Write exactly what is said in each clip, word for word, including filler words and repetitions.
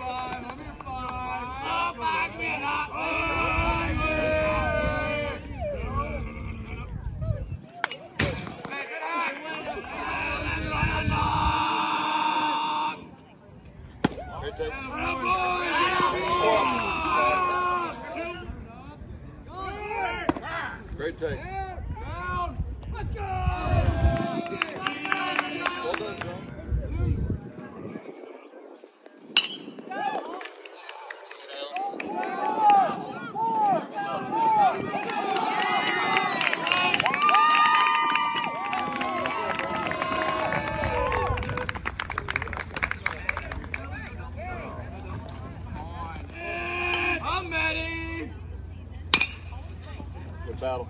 five. Over your five. Oh, back me up. Oh, Great take. Great take. Down. Let's go. Well done, John. I'm ready. Good battle.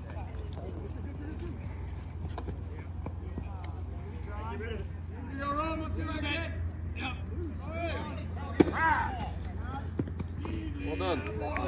Go run. Let's see what I get. Well done.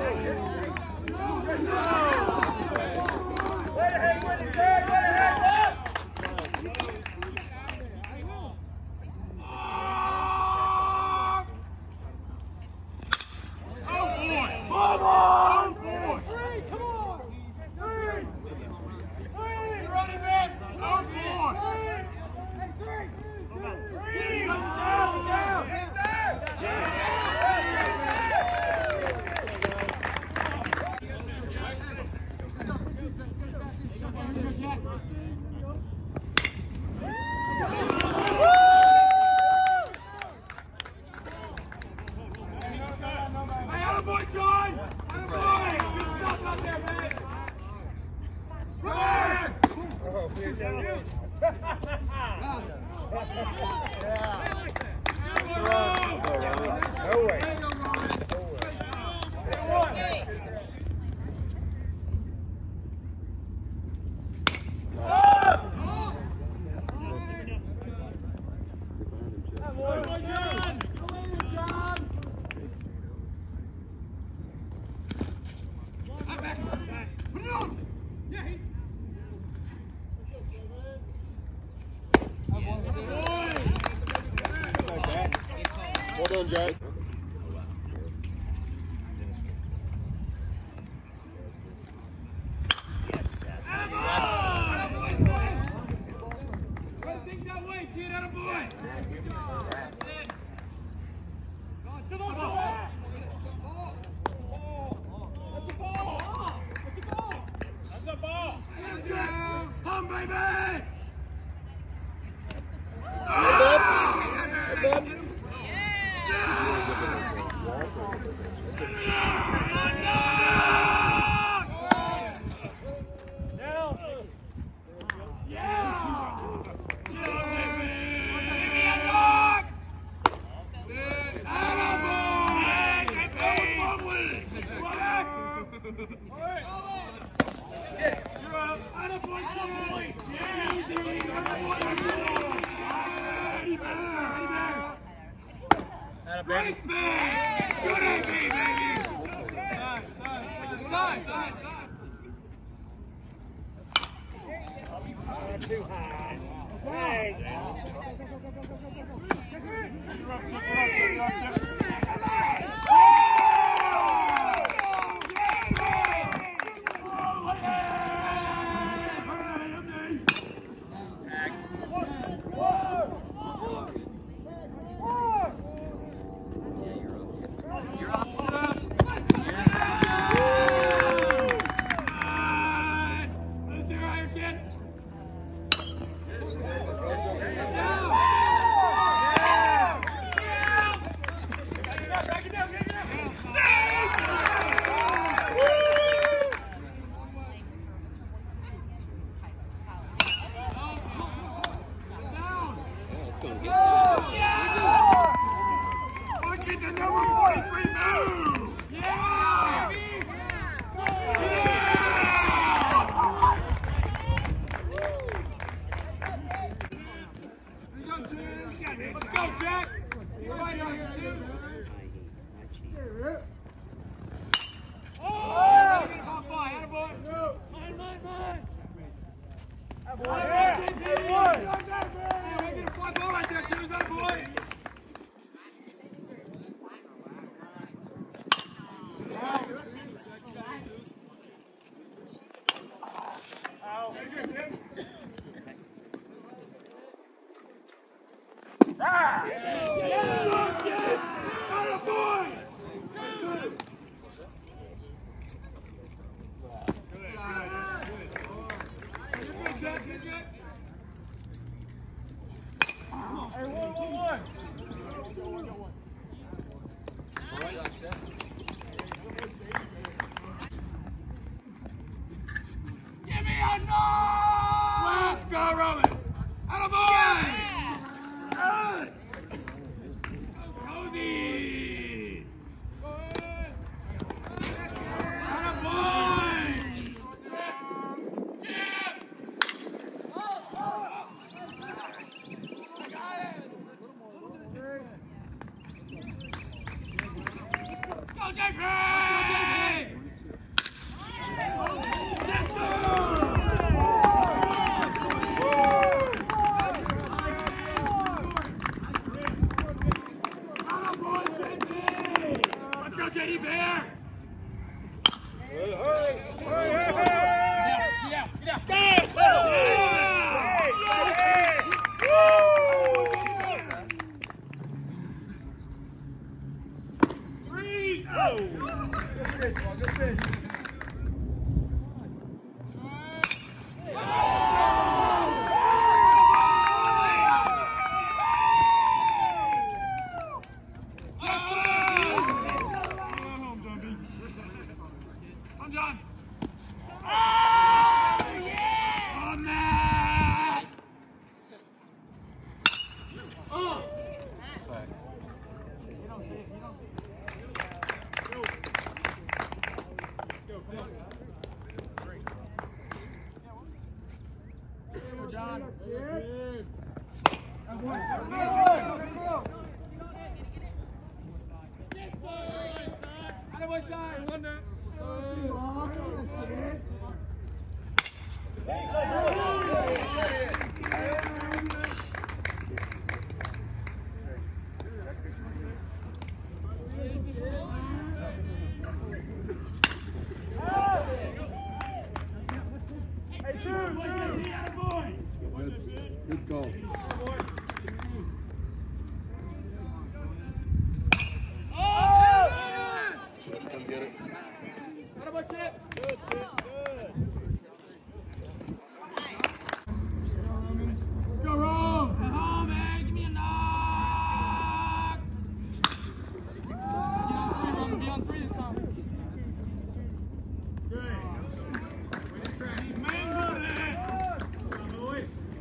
Well done, Jack. Yes. Think that way, kid. Atta boy. That's the ball. That's the ball. That's the ball. Come, baby. Great man! Good A P, baby! Side, side, side, side, side. Too high. Hey! Let's go, Jack! You're right on here, too. Oh! Get a ball fly, attaboy. Mine, mine, mine. Attaboy. Attaboy. Hey, get a fly ball right there, too. Attaboy. Give me a no! Let's go, Roman! Attaboy! Good! Cozy! Attaboy! Go, J P! Yes, sir! Let's go, J D Bear! Hurry, hurry, hurry! Yeah, yeah, yeah! Three! Oh! Good pitch, good pitch. John. Oh, yeah! On that! Oh! Side. You don't see it, you don't see it. Go. Go, go. Go, John. Good. That's one. Other side. One down. Hey, two, two. Good goal. Come get it. What about Chip? Good, good, good. Let's go, Rome. Come on, man. Give me a knock. Be on three this time. Good. Man, go ahead. Come on, boy.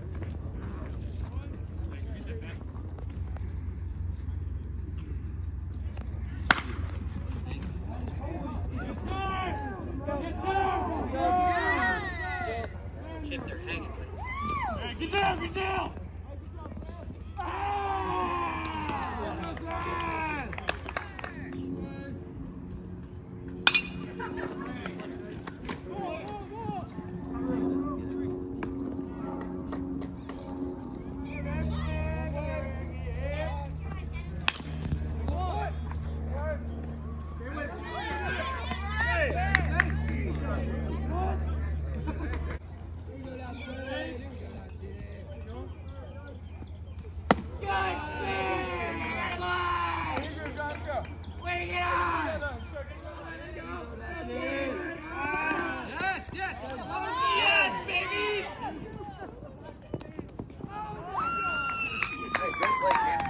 Chip, they're hanging. Hey, get down, get down! Ah! What's that? Yes, yes, yes, baby! Hey, great play, man.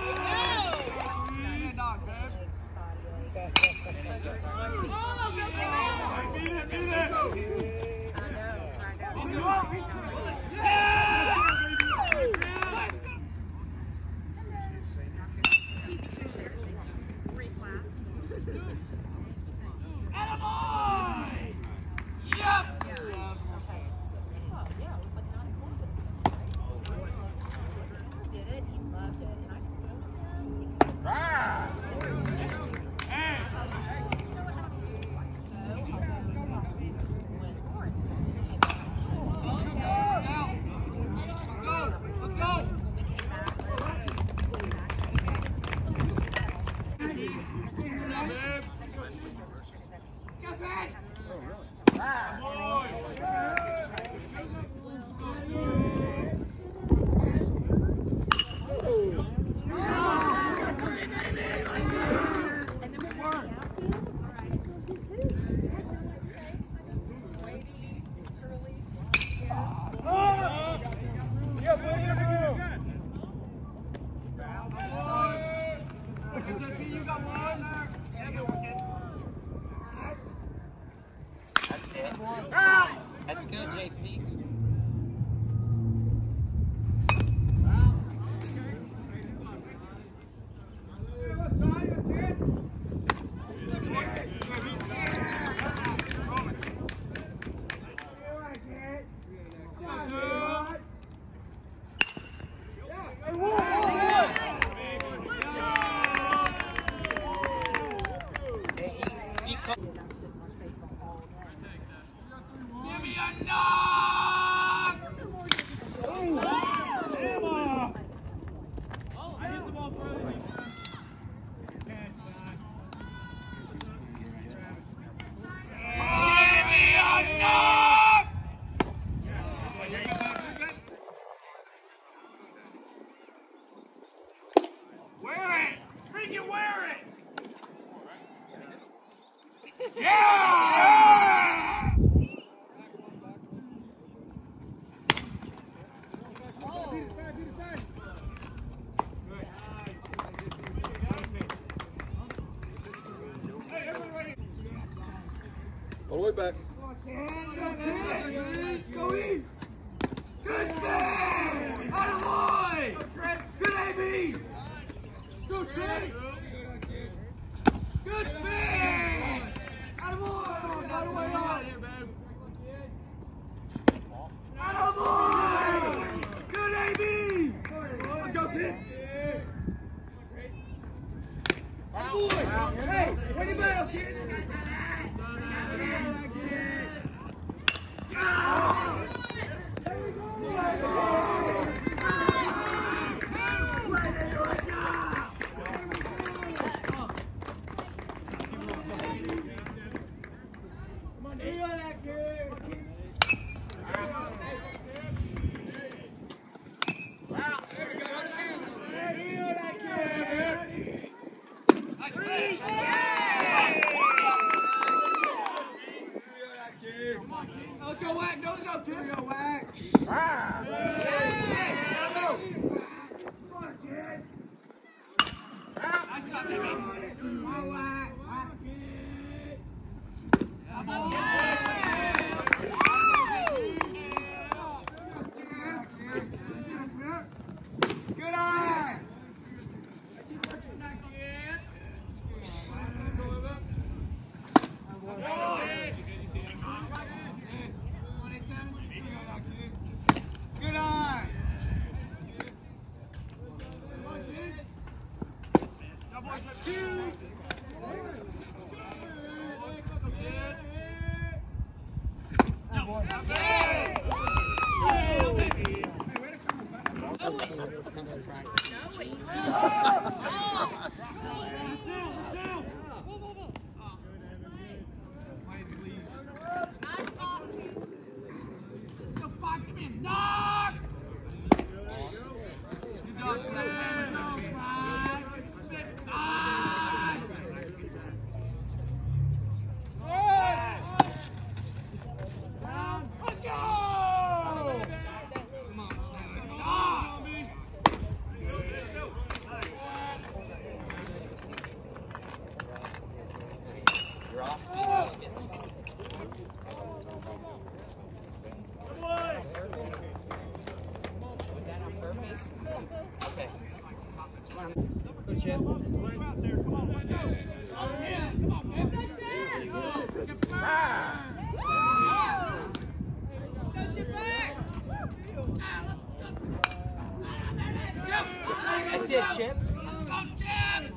Go, go, go! That's it. That's good, J P. All the way back. Go in! Good spin! Attaboy! Good A B! Go Trey! Good spin! Attaboy! Right away up! Attaboy! Good A B! Let's go, kid! Attaboy! Hey, where you go, kid? Let's go whack, no, let's go, kid. Go whack. Hey, go. Come on, kid. Nice job, Jimmy. Go whack. Come on. Good eye. Good eye. Good chip. That's it, Chip. Let's go, Chip!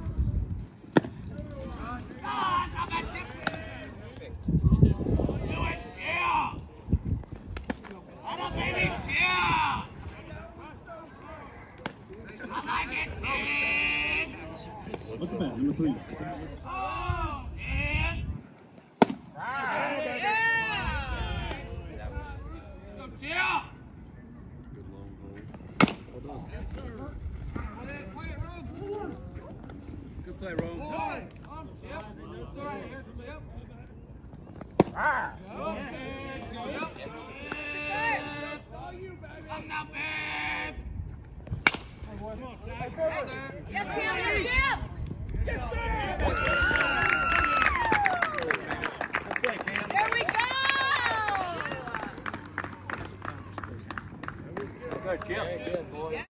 Ah, drop that, Chip! Do it, Chip! Let up, baby, Chip! I like it, kid! What's the bat? Number three. Oh, and... Yeah! Go, Chip! Good long hold. Well done. Good play, Rome. Ah! Go, Chip! Come now, babe! Yes, Cam, yes, Cam! Yes, sir! Good play, Cam. There we go! Good, Cam. Good, boy.